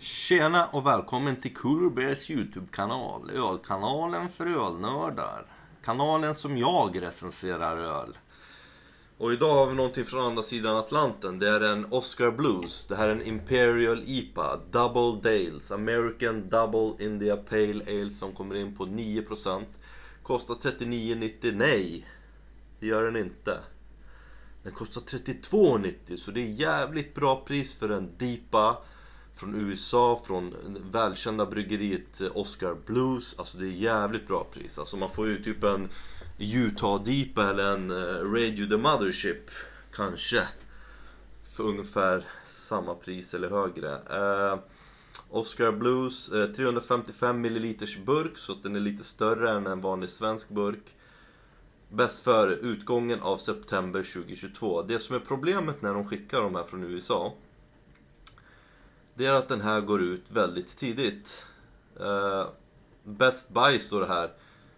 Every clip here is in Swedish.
Tjena och välkommen till Cooler Bears YouTube-kanal, ölkanalen för ölnördar. Kanalen som jag recenserar öl. Och idag har vi någonting från andra sidan Atlanten. Det är en Oskar Blues. Det här är en Imperial IPA, Double Dales, American Double India Pale Ale som kommer in på 9%. Kostar 39,90, nej det gör den inte. Den kostar 32,90, så det är jävligt bra pris för en DIPA från USA, från välkända bryggeriet Oskar Blues. Alltså det är jävligt bra pris. Alltså man får ju typ en Utah DIPA eller en Radio the Mothership kanske för ungefär samma pris eller högre. Oskar Blues 355 ml burk, så att den är lite större än en vanlig svensk burk. Bäst för utgången av september 2022. Det som är problemet när de skickar de här från USA, det är att den här går ut väldigt tidigt. Best buy står det här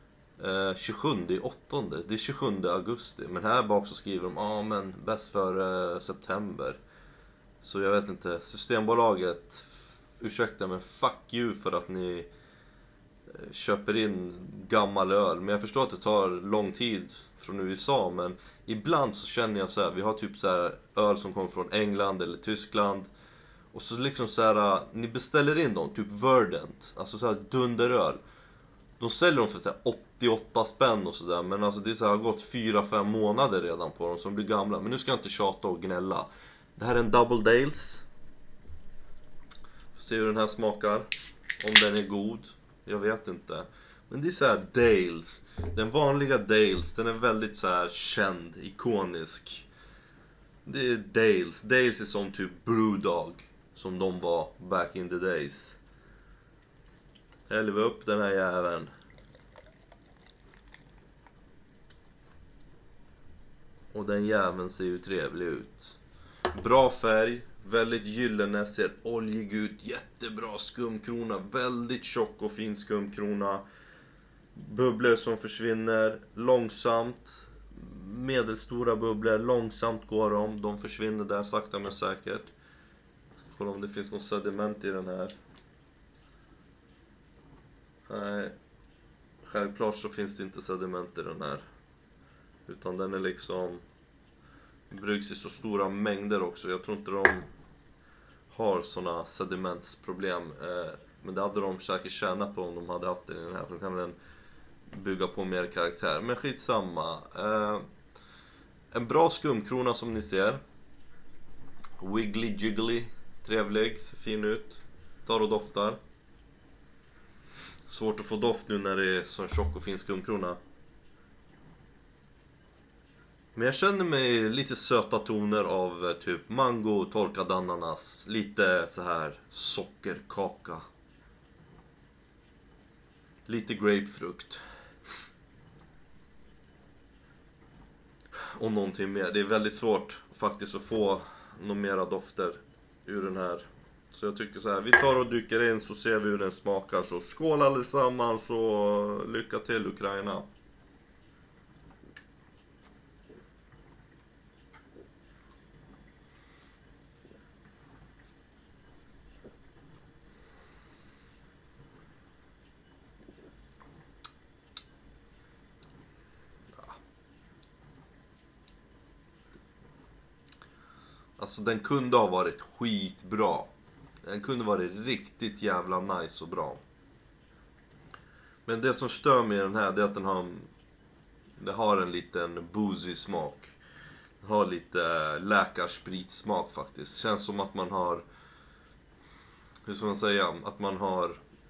27/8. Det är 27 augusti. Men här bak så skriver de men bäst för september. Så jag vet inte, Systembolaget, ursäkta men fuck you för att ni köper in gammal öl. Men jag förstår att det tar lång tid från USA, men ibland så känner jag så här, vi har typ så här öl som kommer från England eller Tyskland. Och så liksom så här, ni beställer in dem, typ Verdant, alltså så här dunderöl. De säljer dem för så här 88 spänn och sådär, men alltså det är så här, har gått 4-5 månader redan på dem som blir gamla. Men nu ska jag inte tjata och gnälla. Det här är en Double Dales. Får se hur den här smakar, om den är god, jag vet inte. Men det är så här Dales. Den vanliga Dales, den är väldigt så här känd, ikonisk. Det är Dales. Dales är som typ Brewdog, som de var back in the days. Häller vi upp den här jäveln. Och den jäveln ser ju trevlig ut. Bra färg, väldigt gyllene, ser oljig ut, jättebra skumkrona, väldigt tjock och fin skumkrona. Bubblor som försvinner långsamt. Medelstora bubblor, långsamt går de försvinner där sakta men säkert. Kolla om det finns någon sediment i den här. Nej, självklart så finns det inte sediment i den här, utan den är liksom bryggs i så stora mängder också. Jag tror inte de har såna sedimentsproblem, men det hade de säkert tjänat på om de hade haft den i den här, för då kan den bygga på mer karaktär. Men skitsamma. En bra skumkrona som ni ser. Wiggly jiggly, trevlig, ser fin ut. Tar och doftar. Svårt att få doft nu när det är så tjock och fin skumkrona. Men jag känner mig lite söta toner av typ mango, torkad ananas, lite så här sockerkaka, lite grapefrukt och någonting mer. Det är väldigt svårt faktiskt att få några mera dofter ur den här. Så jag tycker så här, vi tar och dyker in så ser vi hur den smakar. Så skål allesammans och lycka till Ukraina. Alltså den kunde ha varit skitbra. Den kunde varit riktigt jävla nice och bra. Men det som stör med den här, det är att den har en liten boozy smak. Den har lite läkarsprit-smak faktiskt. Känns som att man har, hur ska man säga, att man har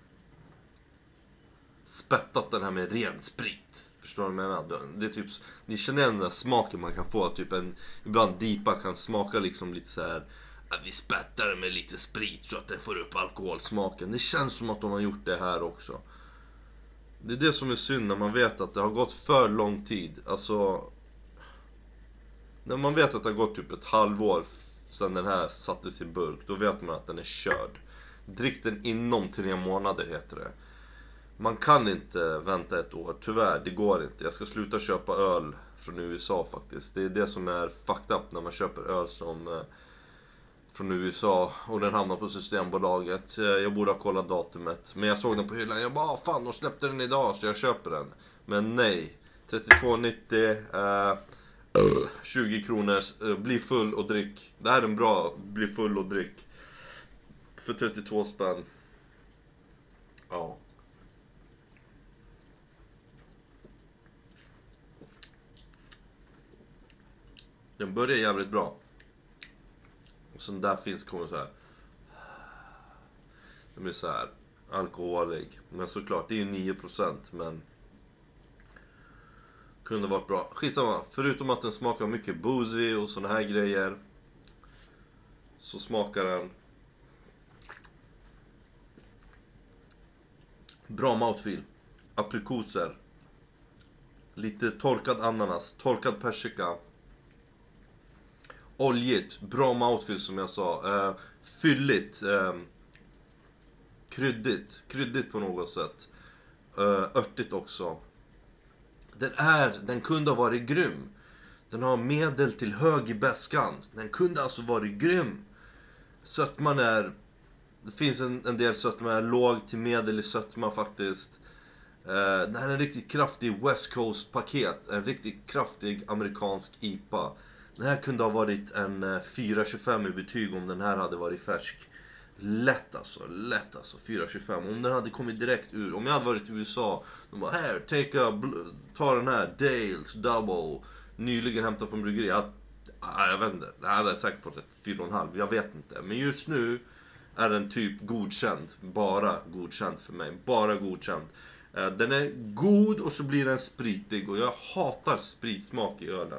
spettat den här med ren sprit. Förstår du vad jag menar? Det är typ, ni känner igen den där smaken man kan få. Typ ibland DIPA kan smaka liksom lite så här. Vi spettar den med lite sprit så att den får upp alkoholsmaken. Det känns som att de har gjort det här också. Det är det som är synd när man vet att det har gått för lång tid. Alltså, när man vet att det har gått typ ett halvår sedan den här sattes i burk, då vet man att den är körd. Drick den inom 3 månader heter det. Man kan inte vänta ett år, tyvärr, det går inte. Jag ska sluta köpa öl från USA faktiskt. Det är det som är fucked up när man köper öl som från USA och den hamnade på Systembolaget. Jag borde ha kollat datumet, men jag såg den på hyllan. Jag bara, fan, de släppte den idag så jag köper den. Men nej, 32,90, 20 kronor, bli full och drick. Det här är en bra bli full och drick för 32 spänn. Ja. Den börjar jävligt bra. Och sen där kommer så här. Den blir så här alkoholig. Men såklart, det är ju 9%, men kunde varit bra. Skitsamma, förutom att den smakar mycket boozy och såna här grejer, så smakar den bra mouthfeel. Aprikoser, lite torkad ananas, torkad persika, oljigt, bra mouthfeel som jag sa, fylligt, kryddigt på något sätt, örtigt också. Den kunde ha varit grym. Den har medel till hög i bäskan. Den kunde alltså varit grym. Sötman är, det finns en del sötma är låg till medel i sötma faktiskt. Det här är en riktigt kraftig West Coast paket. En riktigt kraftig amerikansk IPA. Den här kunde ha varit en 4,25 i betyg om den här hade varit färsk. Lätt alltså, 4,25. Om den hade kommit direkt ur, om jag hade varit i USA, de bara, här, ta den här Dales Double, nyligen hämtad från bryggeri. Jag vet inte, det här hade jag säkert fått ett 4,5, jag vet inte. Men just nu är den typ godkänd, bara godkänd för mig, bara godkänd. Den är god och så blir den spritig, och jag hatar spritsmak i ölen.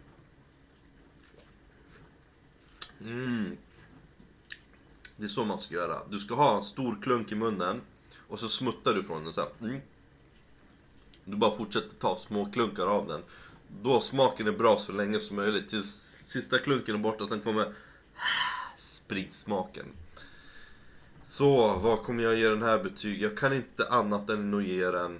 Det är så man ska göra. Du ska ha en stor klunk i munnen och så smuttar du från den så här. Du bara fortsätter ta små klunkar av den. Då smaken är bra så länge som möjligt, tills sista klunken är borta, och sen kommer spritsmaken. Så vad kommer jag ge den här betyg? Jag kan inte annat än att ge den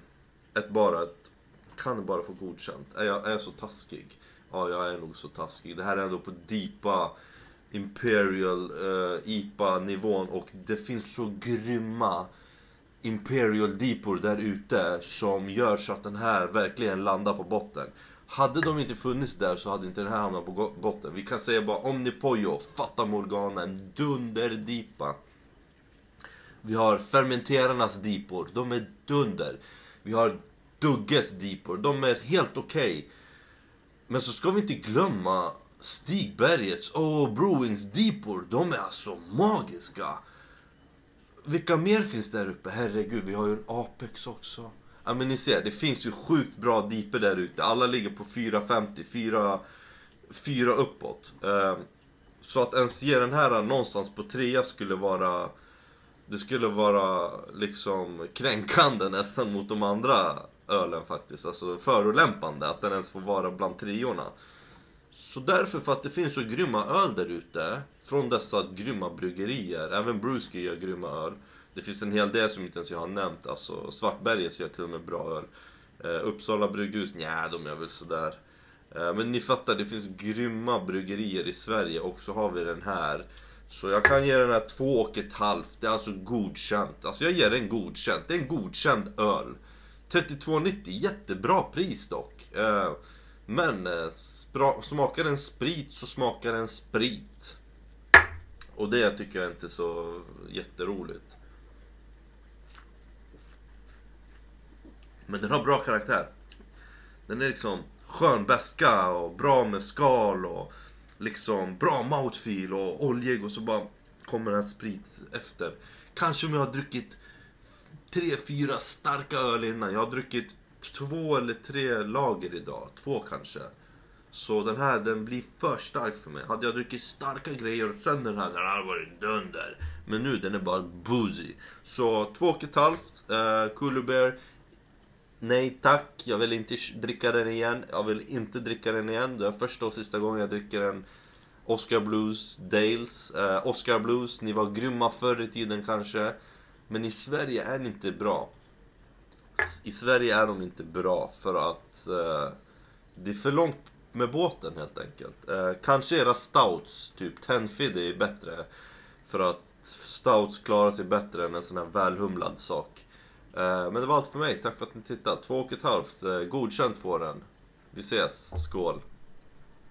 kan bara få godkänt. Är jag så taskig? Ja, jag är nog så taskig. Det här är ändå på deepa Imperial IPA nivån, och det finns så grymma Imperial Deepor där ute som gör så att den här verkligen landar på botten. Hade de inte funnits där så hade inte den här hamnat på botten. Vi kan säga bara Omnipojo, Fata Morgana, en dunderdipa. Vi har fermenterarnas dipor, de är dunder. Vi har Dugges dipor, de är helt okej. Men så ska vi inte glömma Stigbergets och Brewings dipor, de är alltså magiska. Vilka mer finns där uppe? Herregud, vi har ju en Apex också. Ja, men ni ser, det finns ju sjukt bra dipor där ute. Alla ligger på 4,50, 4 uppåt. Så att ens ge den här någonstans på 3 skulle vara, det skulle vara liksom kränkande nästan mot de andra ölen faktiskt. Alltså förolämpande att den ens får vara bland 3:orna. Så därför, för att det finns så grymma öl där ute från dessa grymma bryggerier. Även Brewski gör grymma öl. Det finns en hel del som inte ens jag har nämnt. Alltså Svartbergets gör till och med bra öl. Uppsala brygghus, nja, de är väl sådär. Men ni fattar, det finns grymma bryggerier i Sverige, och så har vi den här. Så jag kan ge den här 2,5. Det är alltså godkänt. Alltså jag ger den godkänt. Det är en godkänd öl. 32,90, jättebra pris dock. Men smakar en sprit så smakar en sprit. Och det tycker jag inte är så jätteroligt. Men den har bra karaktär. Den är liksom skön beska och bra med skal och liksom bra mouthfeel och oljig, och så bara kommer en sprit efter. Kanske om jag har druckit 3-4 starka öl innan. Jag har druckit 2 eller 3 lager idag. 2 kanske. Så den här, den blir för stark för mig. Hade jag druckit starka grejer och sen den hade varit dunder. Men nu, den är bara boozy. Så 2,5 Cooler Bear. Nej tack, jag vill inte dricka den igen. Det är första och sista gången jag dricker en Oskar Blues Dales. Oskar Blues, ni var grymma förr i tiden kanske. Men i Sverige är det inte bra. I Sverige är de inte bra för att det är för långt med båten helt enkelt. Kanske era stouts, typ Tenfid är bättre. För att stouts klarar sig bättre än en sån här välhumlad sak. Men det var allt för mig, tack för att ni tittade. 2,5, godkänt får den. Vi ses, skål.